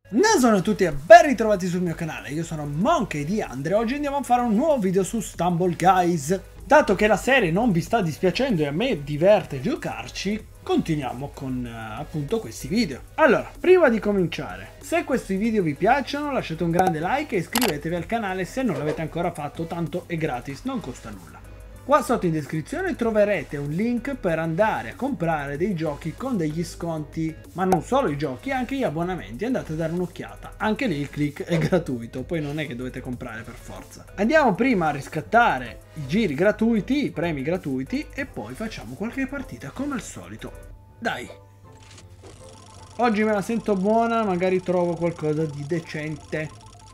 Buongiorno a tutti e ben ritrovati sul mio canale, io sono Monkey di Andre e oggi andiamo a fare un nuovo video su Stumble Guys. Dato che la serie non vi sta dispiacendo e a me diverte giocarci, continuiamo con appunto questi video. Allora, prima di cominciare, se questi video vi piacciono lasciate un grande like e iscrivetevi al canale se non l'avete ancora fatto, tanto è gratis, non costa nulla. Qua sotto in descrizione troverete un link per andare a comprare dei giochi con degli sconti, ma non solo i giochi, anche gli abbonamenti, andate a dare un'occhiata, anche lì il click è gratuito, poi non è che dovete comprare per forza. Andiamo prima a riscattare i giri gratuiti, i premi gratuiti e poi facciamo qualche partita come al solito. Dai! Oggi me la sento buona, magari trovo qualcosa di decente.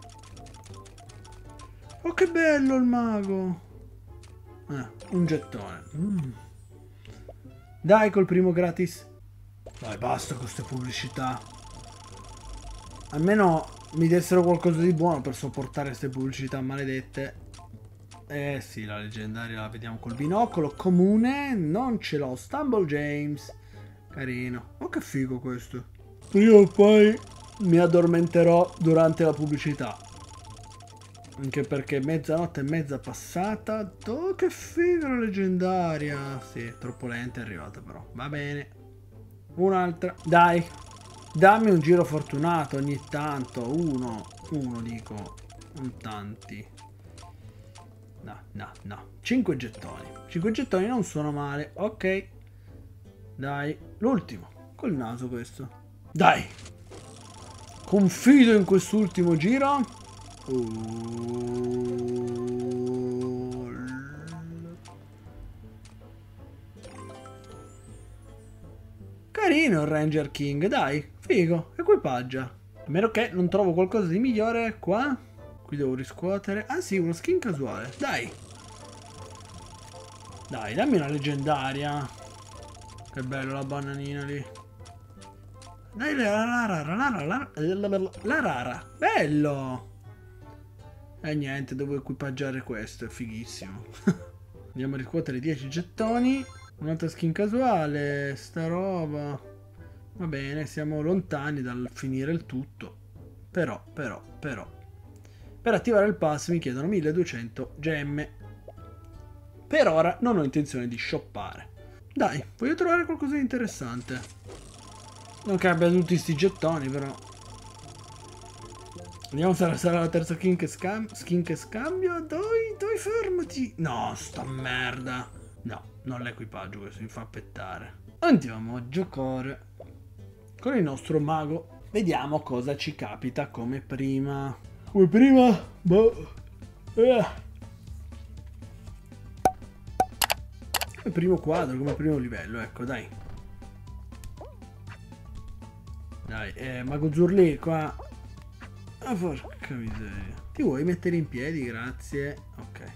Oh che bello il mago! Un gettone. Dai col primo gratis. Dai, basta con queste pubblicità. Almeno mi dessero qualcosa di buono per sopportare queste pubblicità maledette. Eh sì, la leggendaria la vediamo col binocolo. Comune, non ce l'ho. Stumble James. Carino. Oh che figo questo. Prima o poi mi addormenterò durante la pubblicità. Anche perché mezzanotte e mezza passata. Oh che figo la leggendaria. Sì, troppo lenta è arrivata però. Va bene. Un'altra. Dai. Dammi un giro fortunato ogni tanto. Uno dico. Un tanti. No. 5 gettoni. 5 gettoni non sono male. Ok. Dai. L'ultimo. Col naso questo. Dai. Confido in quest'ultimo giro. Carino il Ranger King, dai, figo, equipaggia. A meno che non trovo qualcosa di migliore qua. Qui devo riscuotere. Ah sì, uno skin casuale, dai. Dai, dammi una leggendaria. Che bello la bananina lì. Dai, la rara, bello. E niente, devo equipaggiare questo, è fighissimo. Andiamo a riscuotere 10 gettoni. Un'altra skin casuale, sta roba. Va bene, siamo lontani dal finire il tutto. Però. Per attivare il pass mi chiedono 1200 gemme. Per ora non ho intenzione di shoppare. Dai, voglio trovare qualcosa di interessante. Non che abbia tutti sti gettoni, però. Vediamo se sarà la terza skin che scambio. Dai, fermati. No, sta merda. No, non l'equipaggio, questo mi fa pettare. Andiamo a giocare con il nostro mago. Vediamo cosa ci capita come prima. Come prima? Boh. Come primo quadro, come primo livello, ecco, dai. Dai, mago Zurli, qua. Ah, porca miseria. Ti vuoi mettere in piedi? Grazie. Ok.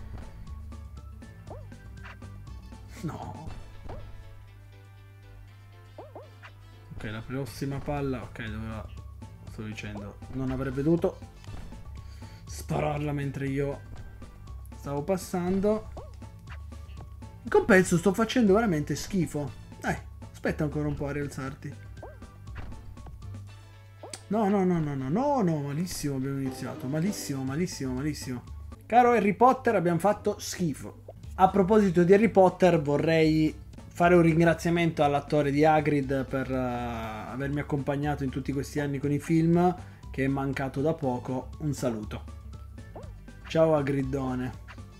No. Ok, la prossima palla. Ok, doveva. Sto dicendo. Non avrebbe dovuto spararla mentre io stavo passando. In compenso sto facendo veramente schifo. Dai, aspetta ancora un po' a rialzarti. No, malissimo abbiamo iniziato. Malissimo. Caro Harry Potter, abbiamo fatto schifo. A proposito di Harry Potter, vorrei fare un ringraziamento all'attore di Hagrid per avermi accompagnato in tutti questi anni con i film, che è mancato da poco. Un saluto. Ciao Hagridone.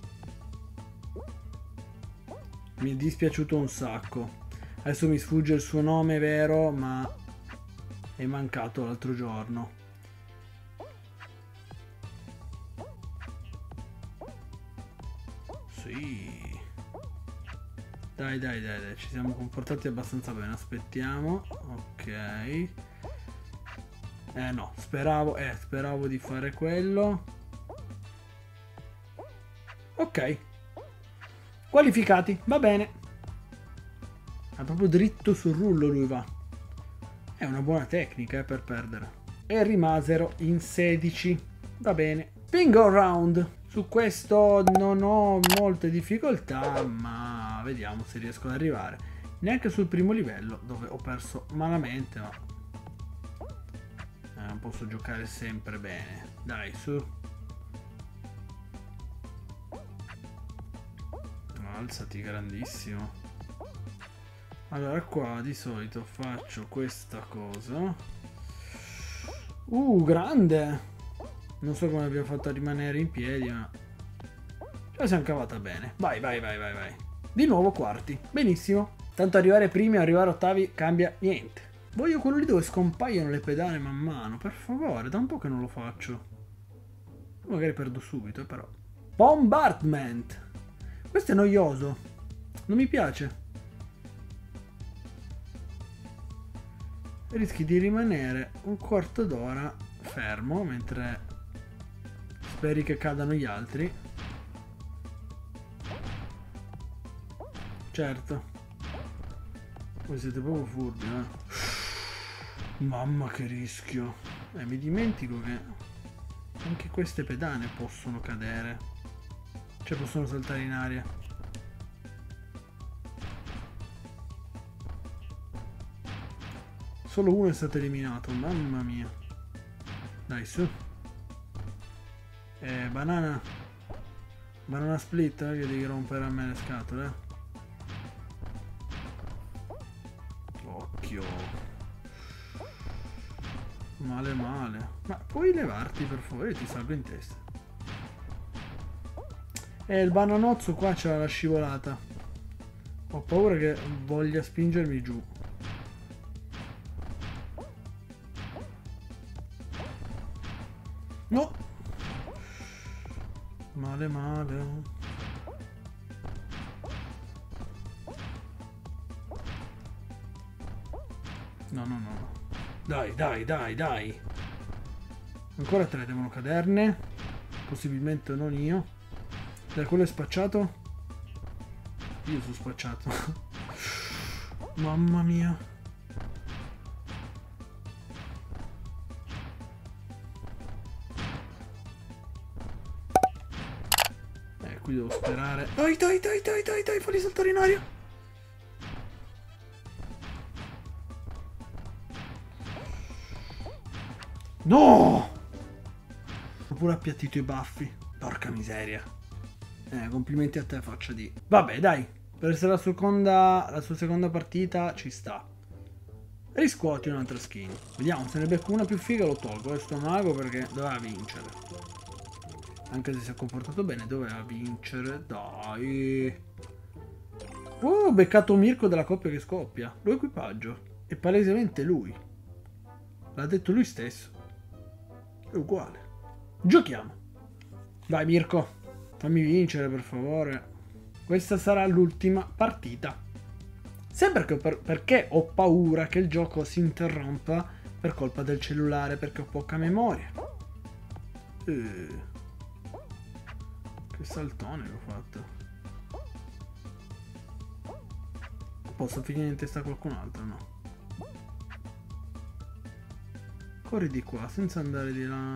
Mi è dispiaciuto un sacco. Adesso mi sfugge il suo nome vero, ma è mancato l'altro giorno. Sì. Dai, ci siamo comportati abbastanza bene. Aspettiamo. Ok. No, speravo di fare quello. Ok. Qualificati, va bene. È proprio dritto sul rullo lui va. È una buona tecnica per perdere. E rimasero in 16. Va bene. Bingo round. Su questo non ho molte difficoltà, ma vediamo se riesco ad arrivare. Neanche sul primo livello, dove ho perso malamente, ma Non posso giocare sempre bene. Dai, su. Alzati, grandissimo. Allora qua di solito faccio questa cosa. Grande. Non so come abbia fatto a rimanere in piedi, ma ce la siamo cavata bene. Vai, vai, vai, vai, vai. Di nuovo quarti. Benissimo. Tanto arrivare primi o arrivare ottavi cambia niente. Voglio quello lì dove scompaiono le pedane man mano. Per favore, da un po' che non lo faccio. Magari perdo subito, però. Bombardment. Questo è noioso. Non mi piace. Rischi di rimanere un quarto d'ora fermo mentre speri che cadano gli altri. Certo. Voi siete proprio furbi, eh? Mamma che rischio. Mi dimentico che anche queste pedane possono cadere. Cioè possono saltare in aria. Solo uno è stato eliminato, mamma mia. Dai, su. Banana. Banana split, che devi rompere a me le scatole. Occhio. Male male. Ma puoi levarti per favore, ti salgo in testa. Il bananozzo qua c'ha la scivolata. Ho paura che voglia spingermi giù. No! Male male. No, no, no. Dai, dai, dai, dai. Ancora 3 devono caderne. Possibilmente non io. Dai, quello è spacciato. Io sono spacciato. Mamma mia. Qui devo sperare. Dai, dai, dai, dai, dai, dai, falli saltare in aria. No! Ho pure appiattito i baffi. Porca miseria. Complimenti a te, faccia di. Vabbè, dai. Per essere la sua seconda partita ci sta. Riscuoti un'altra skin. Vediamo, se ne becco una più figa lo tolgo. Questo mago perché doveva vincere. Anche se si è comportato bene, doveva vincere. Dai. Ho beccato Mirko della coppia che scoppia. Lo equipaggio. È palesemente lui. L'ha detto lui stesso. È uguale. Giochiamo. Vai Mirko. Fammi vincere per favore. Questa sarà l'ultima partita. Sembra che perché ho paura che il gioco si interrompa per colpa del cellulare, perché ho poca memoria. Che saltone che ho fatto. Posso finire in testa a qualcun altro? No. Corri di qua senza andare di là.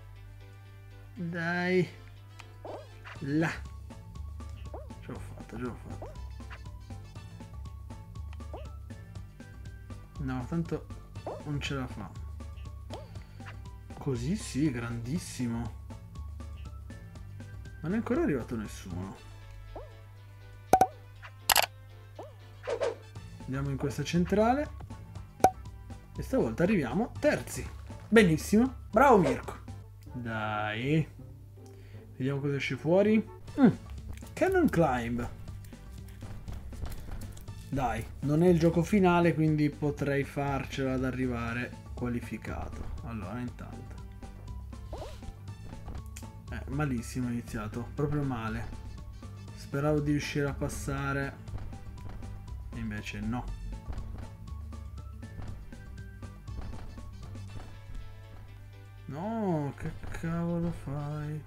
Dai. Là. Ce l'ho fatta, ce l'ho fatta. No, tanto non ce la fa. Così sì, grandissimo. Non è ancora arrivato nessuno. Andiamo in questa centrale. E stavolta arriviamo terzi. Benissimo. Bravo Mirko. Dai. Vediamo cosa esce fuori. Cannon Climb. Dai, non è il gioco finale, quindi potrei farcela ad arrivare qualificato. Allora, intanto. Malissimo ho iniziato, proprio male. Speravo di riuscire a passare e invece no. No, che cavolo fai?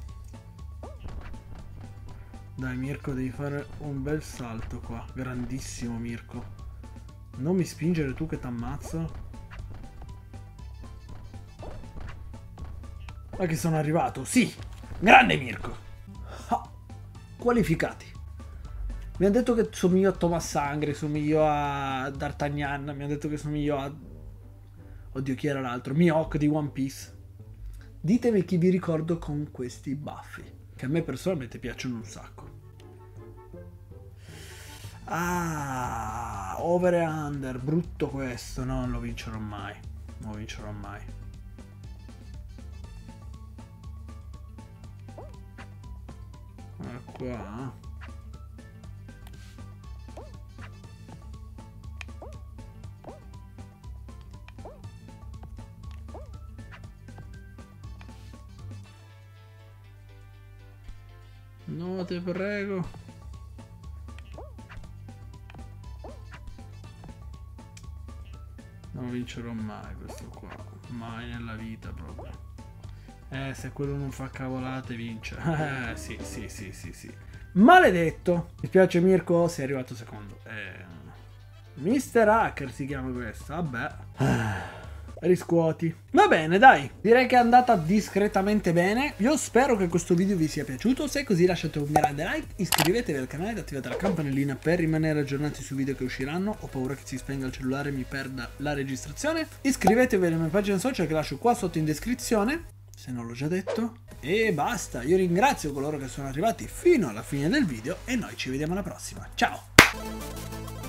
Dai Mirko, devi fare un bel salto qua. Grandissimo Mirko. Non mi spingere tu che t'ammazzo. Ma che sono arrivato, sì! Grande Mirko! Ah, qualificati. Mi hanno detto che somiglio a Thomas Sangre, somiglio a D'Artagnan, mi hanno detto che somiglio a... Oddio, chi era l'altro? Mihawk di One Piece. Ditemi chi vi ricordo con questi baffi, che a me personalmente piacciono un sacco. Ah, over e under, brutto questo, no, non lo vincerò mai. Non lo vincerò mai. Qua. No, te prego. Non vincerò mai questo qua. Mai nella vita proprio. Se quello non fa cavolate vince. Sì. Maledetto. Mi spiace Mirko, sei arrivato secondo. Mr. Hacker si chiama questo. Vabbè. Riscuoti. Va bene, dai. Direi che è andata discretamente bene. Io spero che questo video vi sia piaciuto. Se è così lasciate un grande like, iscrivetevi al canale ed attivate la campanellina per rimanere aggiornati sui video che usciranno. Ho paura che si spenga il cellulare e mi perda la registrazione. Iscrivetevi alle mie pagine social che lascio qua sotto in descrizione, se non l'ho già detto. E basta. Io ringrazio coloro che sono arrivati fino alla fine del video e noi ci vediamo alla prossima. Ciao.